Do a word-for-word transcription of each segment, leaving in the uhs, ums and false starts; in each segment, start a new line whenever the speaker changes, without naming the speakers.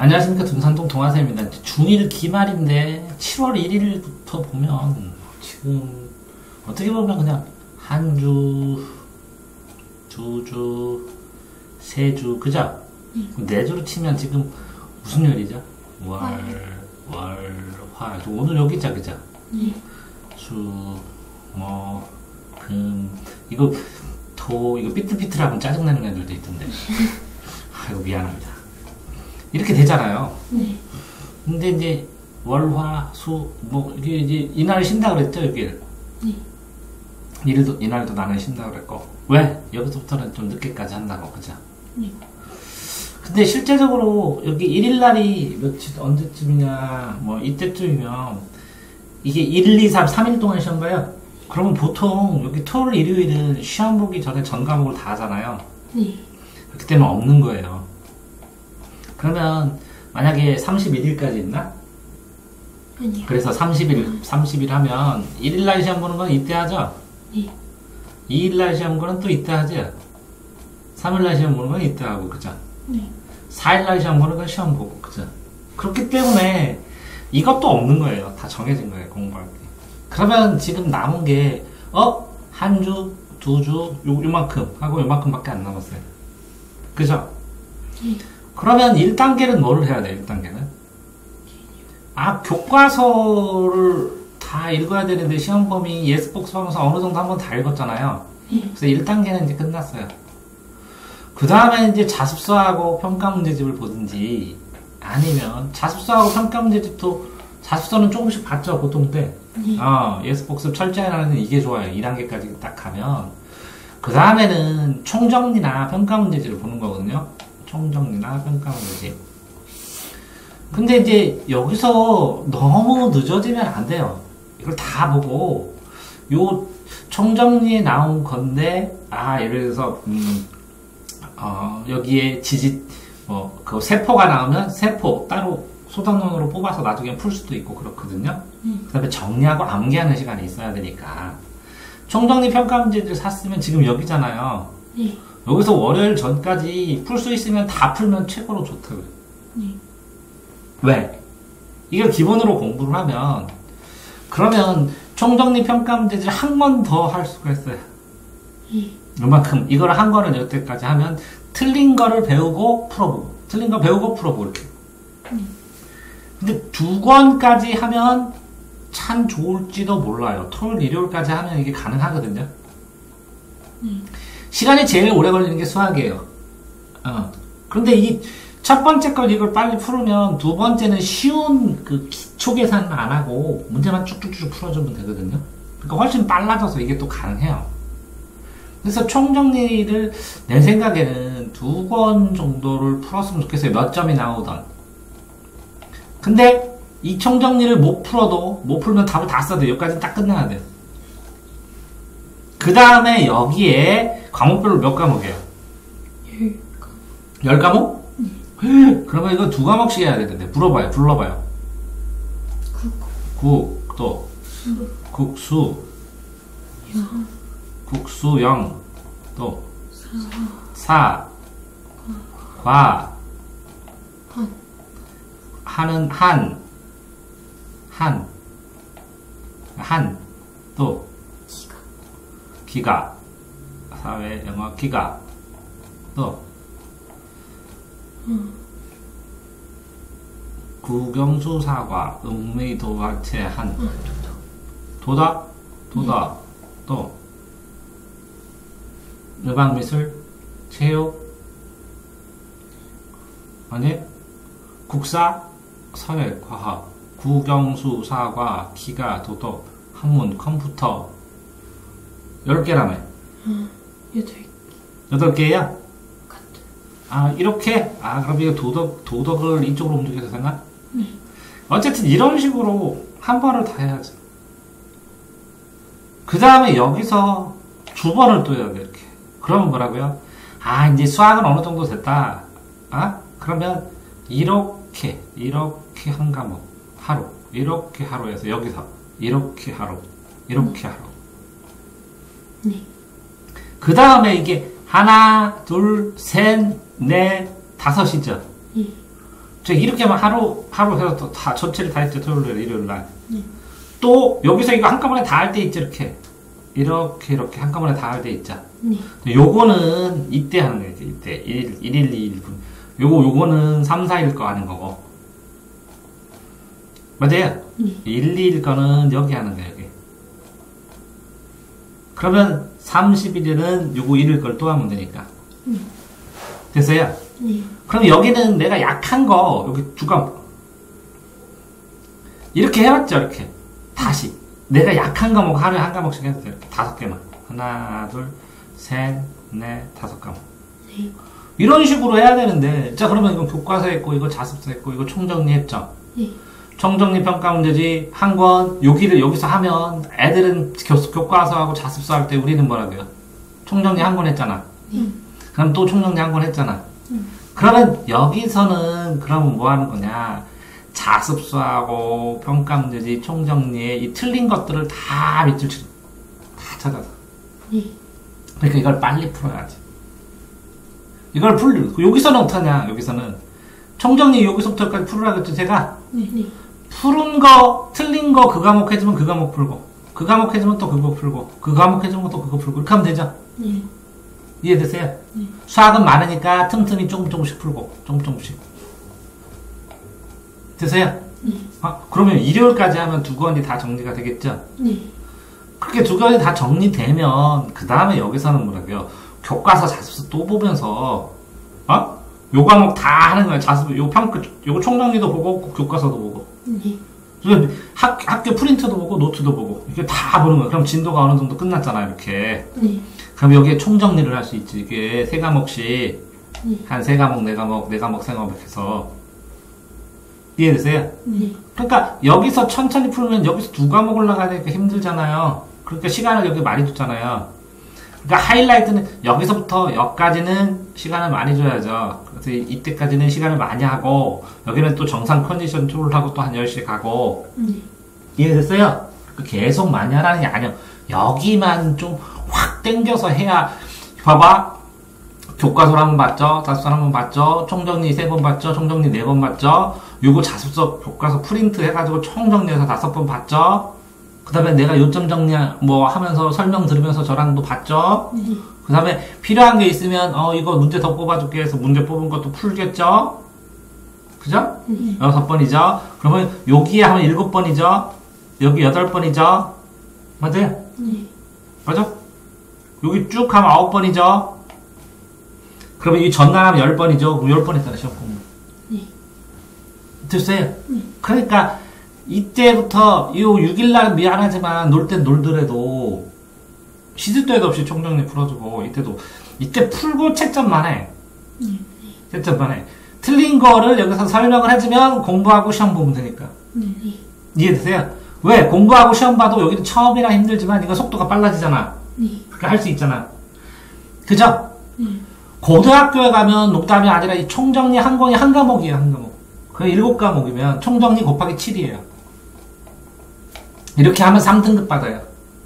안녕하십니까. 둔산동 동화쌤입니다. 중일 기말인데 칠월 일일부터 보면 지금 어떻게 보면 그냥 한 주, 두 주, 세 주, 그죠?
응.
네 주로 치면 지금 무슨 요일이죠? 월, 월, 화. 오늘 여기 있자, 그죠?
응.
수, 뭐, 금, 이거 도, 이거 삐뚤삐뚤하면 짜증나는 애들도 있던데. 아이고, 미안합니다. 이렇게 되잖아요.
네.
근데 이제 월, 화, 수, 뭐 이게 이제 이날 쉰다 그랬죠, 여기를.
네.
이날도 이날도 나는 쉰다 그랬고. 왜? 여기서부터는 좀 늦게까지 한다고, 그죠?
네.
근데 실제적으로 여기 일일 날이 며칠 언제쯤이냐, 뭐 이때쯤이면 이게 일, 이, 삼, 삼 일 동안 시험 봐요. 그러면 보통 여기 토요일, 일요일은 시험 보기 전에 전 과목을 다 하잖아요.
네.
그렇기 때문에 없는 거예요. 그러면 만약에 삼십일 일까지 있나?
아니요.
그래서 삼십 일, 삼십 일 하면 일 일 날 시험 보는 건 이때 하죠?
네.
이 일 날 시험 보는 건 또 이때 하죠? 삼 일 날 시험 보는 건 이때 하고, 그죠?
네.
사 일 날 시험 보는 건 시험 보고, 그죠? 그렇기 때문에 이것도 없는 거예요. 다 정해진 거예요, 공부할 때. 그러면 지금 남은 게, 어? 한 주, 두 주, 요, 요만큼 하고 요만큼밖에 안 남았어요. 그죠?
네.
그러면 일 단계는 뭐를 해야 돼요, 일 단계는? 아, 교과서를 다 읽어야 되는데, 시험 범위 예스 복습하면서 어느 정도 한번 다 읽었잖아요.
네.
그래서 일 단계는 이제 끝났어요. 그 다음에 이제 자습서하고 평가 문제집을 보든지, 아니면 자습서하고 평가 문제집도, 자습서는 조금씩 봤죠, 보통 때.
네.
어, 예스 복습 철저히 하는 이게 좋아요. 이 단계까지 딱 가면. 그 다음에는 총정리나 평가 문제집을 보는 거거든요. 총정리나 평가 문제집. 근데 이제 여기서 너무 늦어지면 안 돼요. 이걸 다 보고 요 총정리에 나온 건데, 아, 예를 들어서 음, 어, 여기에 지지 뭐 그 세포가 나오면 세포 따로 소단원으로 뽑아서 나중에 풀 수도 있고 그렇거든요.
음.
그 다음에 정리하고 암기하는 시간이 있어야 되니까 총정리 평가 문제들 샀으면 지금 여기잖아요.
네.
여기서 월요일 전까지 풀 수 있으면 다 풀면 최고로 좋다고요.
네.
왜? 이걸 기본으로 공부를 하면, 그러면 총정리 평가 문제들 한 번 더 할 수가 있어요.
네.
이만큼, 이걸 한 거는 여태까지 하면 틀린 거를 배우고 풀어보고, 틀린 거 배우고 풀어보고, 이렇게.
음.
근데 두 권까지 하면 참 좋을지도 몰라요. 토요일, 일요일까지 하면 이게 가능하거든요.
음.
시간이 제일 오래 걸리는 게 수학이에요. 어. 그런데 이 첫 번째 걸 이걸 빨리 풀으면 두 번째는 쉬운 그 기초 계산 안 하고 문제만 쭉쭉쭉 풀어주면 되거든요. 그러니까 훨씬 빨라져서 이게 또 가능해요. 그래서 총정리를 내 생각에는 두 권 정도를 풀었으면 좋겠어요. 몇 점이 나오던. 근데 이 총정리를 못 풀어도 못 풀면 답을 다 써야 돼요. 여기까지는 딱 끝나야 돼요. 그 다음에 여기에 과목별로 몇 과목이에요?
열.
열 과목? 음. 그러면 이거 두 과목씩 해야 되는데 물어봐요. 불러봐요.
국.
국, 또
수.
국수,
영.
국수영, 또
사.
사, 과,
한.
하는 한, 한, 한, 또
기가.
기가, 사회, 영어, 기가, 또
음.
구경수, 사과, 음미, 도화채, 한,
아, 도덕.
도덕, 도덕, 또 음악미술, 체육, 아니 국사, 사회, 과학, 구경수, 사과, 기가, 도덕, 한문, 컴퓨터. 열 개라며.
아, 여덟.
여덟 개야?
같은.
아, 이렇게? 아, 그럼 이거 도덕, 도덕을 이쪽으로 움직여서 생각?
네.
어쨌든 이런 식으로 한 번을 다 해야죠. 그 다음에 여기서 두 번을 또 해야 돼, 이렇게. 그러면 뭐라고요? 아, 이제 수학은 어느 정도 됐다. 아? 그러면 이렇게, 이렇게 한 과목, 하루. 이렇게 하루에서 여기서 이렇게 하루, 이렇게 하루.
네.
그 다음에 이게 하나, 둘, 셋, 넷, 다섯이죠.
예.
제가 이렇게만 하루, 하루 해서 또 다, 전체를 다 했죠. 토요일, 일요일 날.
네.
또, 여기서 이거 한꺼번에 다 할 때 있죠. 이렇게. 이렇게, 이렇게 한꺼번에 다 할 때 있죠.
네.
요거는 이때 하는 거예요. 이때. 일, 일, 이, 일 분. 요거, 요거는 삼, 사 일 거 하는 거고. 맞아요?
네.
일, 이 일 거는 여기 하는 거예요. 여기. 그러면 삼십 일은 요거 일 일 걸 또 하면 되니까.
네.
됐어요?
네.
그럼 여기는 내가 약한 거, 여기 두 과목. 이렇게 해왔죠, 이렇게. 다시. 내가 약한 과목 하루에 한 과목씩 해도 돼요. 이렇게 다섯 개만. 하나, 둘, 셋, 넷, 다섯 과목.
네.
이런 식으로 해야 되는데, 자, 그러면 이거 교과서 했고, 이거 자습서 했고, 이거 총정리 했죠?
네.
총정리 평가 문제지, 한 권, 여기를 여기서 하면, 애들은 교, 교과서하고 자습서 할 때 우리는 뭐라고요? 총정리 한 권 했잖아.
네.
그럼 또 총정리 한 권 했잖아.
음.
그러면 여기서는 그러면 뭐 하는 거냐? 자습서하고 평가 문제지, 총정리에 이 틀린 것들을 다 밑줄 치고 다 찾아서.
네.
그러니까 이걸 빨리 풀어야지. 이걸 풀, 여기서는 어떠냐? 여기서는 총정리 여기서부터까지 풀으라 그랬죠, 제가?
네. 네.
푸른 거, 틀린 거 그 과목 해주면 그 과목 풀고, 그 과목 해주면 또 그거 풀고, 그 과목 해주면 또 그거 풀고, 이렇게 하면 되죠?
네.
이해되세요?
네.
수학은 많으니까 틈틈이 조금 조금씩 풀고, 조금 조금씩. 되세요?
네.
아, 그러면 일요일까지 하면 두 권이 다 정리가 되겠죠?
네.
그렇게 두 권이 다 정리되면, 그 다음에 여기서는 뭐라고요? 교과서 자습서 또 보면서, 어? 요 과목 다 하는 거야. 자습, 요 평가, 요거 총정리도 보고, 교과서도 보고.
네.
그래서 학, 학교 프린트도 보고, 노트도 보고. 이게 다 보는 거야. 그럼 진도가 어느 정도 끝났잖아, 이렇게.
네.
그럼 여기에 총정리를 할 수 있지. 이게 세 과목씩,
네.
한 세 과목, 네 과목, 네 과목, 세 과목 해서. 이해되세요?
네.
그러니까 여기서 천천히 풀면 여기서 두 과목 올라가야 되니까 힘들잖아요. 그러니까 시간을 여기 많이 줬잖아요. 그러니까 하이라이트는 여기서부터 여기까지는 시간을 많이 줘야죠. 그래서 이때까지는 시간을 많이 하고 여기는 또 정상 컨디션 툴을 하고 또 한 열 시에 가고.
네.
이해됐어요? 계속 많이 하라는 게 아니에요. 여기만 좀 확 땡겨서 해야. 봐봐. 교과서를 한번 봤죠? 자습서 한번 봤죠? 총정리 세 번 봤죠? 총정리 네 번 봤죠? 요거 자습서 교과서 프린트 해가지고 총정리해서 다섯 번 봤죠? 그 다음에 내가 요점 정리 뭐 하면서 설명 들으면서 저랑도 봤죠?
네.
그 다음에 필요한 게 있으면 어 이거 문제 더 뽑아줄게 해서 문제 뽑은 것도 풀겠죠? 그죠?
네.
여섯 번이죠? 그러면 여기에 하면 일곱 번이죠? 여기 여덟 번이죠? 맞아요?
네.
맞아? 여기 쭉 하면 아홉 번이죠? 그러면 이 전날 하면 열 번이죠? 그럼 열 번 했잖아, 시험 공부.
네.
됐어요?
네.
그러니까, 이때부터, 이 육 일날 미안하지만, 놀 땐 놀더라도, 시도 때도 없이 총정리 풀어주고, 이때도, 이때 풀고 채점만 해.
네.
채점만 해. 틀린 거를 여기서 설명을 해주면, 공부하고 시험 보면 되니까.
네. 네.
이해되세요? 왜? 공부하고 시험 봐도 여기는 처음이라 힘들지만, 이거 속도가 빨라지잖아.
네.
그렇게 할 수 있잖아. 그죠?
네.
고등학교에 가면 농담이 아니라 이 총정리 한 권이 한 과목이에요, 한 과목. 그 일곱 과목이면 총정리 곱하기 칠이에요. 이렇게 하면 삼 등급 받아요.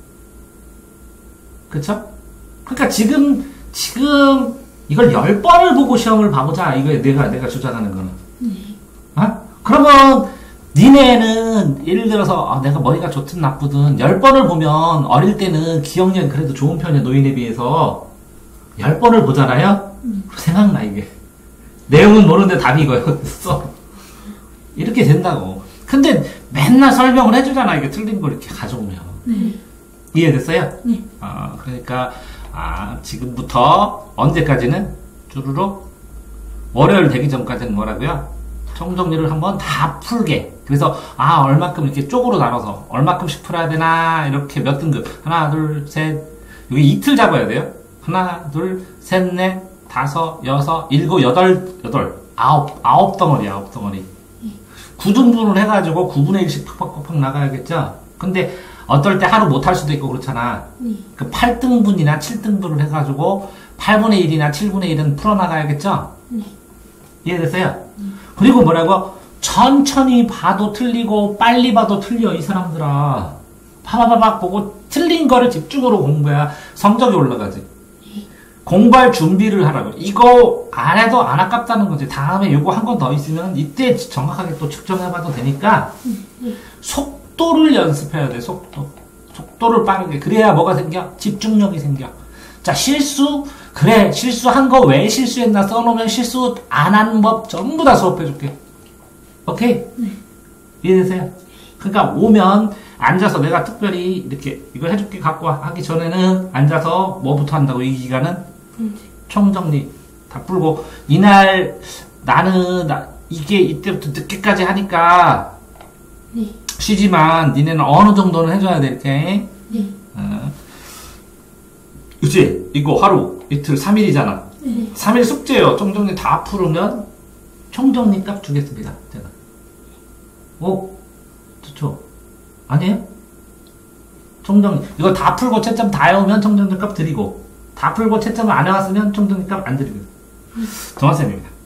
그쵸? 그러니까 지금, 지금 이걸 열 번을 보고 시험을 봐보자. 이거 내가, 내가 주장하는 거는.
네.
어? 그러면 니네는 예를 들어서 아, 내가 머리가 좋든 나쁘든 열 번을 보면 어릴 때는 기억력이 그래도 좋은 편이야, 노인에 비해서. 열 번을 보잖아요?
음.
생각나, 이게. 내용은 모르는데 답이 이거였어. 이렇게 된다고. 근데 맨날 설명을 해주잖아, 이게 틀린 걸 이렇게 가져오면.
네.
이해됐어요?
네.
아, 그러니까, 아, 지금부터 언제까지는? 주르륵? 월요일 되기 전까지는 뭐라고요? 총정리를 한번 다 풀게. 그래서, 아, 얼마큼 이렇게 쪽으로 나눠서, 얼마큼씩 풀어야 되나, 이렇게 몇 등급. 하나, 둘, 셋. 여기 이틀 잡아야 돼요. 하나, 둘, 셋, 넷, 다섯, 여섯, 일곱, 여덟, 여덟, 아홉, 아홉 덩어리, 아홉 덩어리. 구 등분을 해가지고 구분의 일씩 팍팍팍팍 나가야겠죠? 근데 어떨 때 하루 못 할 수도 있고 그렇잖아.
네.
그 팔 등분이나 칠 등분을 해가지고 팔분의 일이나 칠분의 일은 풀어나가야겠죠?
네.
이해됐어요? 그리고 뭐라고? 천천히 봐도 틀리고 빨리 봐도 틀려, 이 사람들아. 파바바박 보고 틀린 거를 집중으로 공부해야 성적이 올라가지. 공부할 준비를 하라고. 이거 안 해도 안 아깝다는 거지. 다음에 요거 한 건 더 있으면 이때 정확하게 또 측정해봐도 되니까 속도를 연습해야 돼. 속도. 속도를 빠르게. 그래야 뭐가 생겨? 집중력이 생겨. 자, 실수. 그래, 실수한 거 왜 실수했나 써놓으면 실수 안 한 법 전부 다 수업해줄게. 오케이?
네.
이해되세요? 그러니까 오면 앉아서 내가 특별히 이렇게 이걸 해줄게 갖고 와. 하기 전에는 앉아서 뭐부터 한다고 이 기간은?
문제.
총정리 다 풀고 이날 나는 나, 이게 이때부터 늦게까지 하니까
네.
쉬지만 니네는 어느 정도는 해줘야 돼 이렇게.
네.
어. 그치? 이거 하루 이틀 삼 일이잖아.
네.
삼 일 숙제요. 총정리 다 풀으면 총정리 값 주겠습니다. 제가. 오, 좋죠? 아니에요? 총정리 이거 다 풀고 채점 다 해오면 총정리 값 드리고 다 풀고 채점을 안 해왔으면 총정리 값 안 드리고. 정화쌤입니다.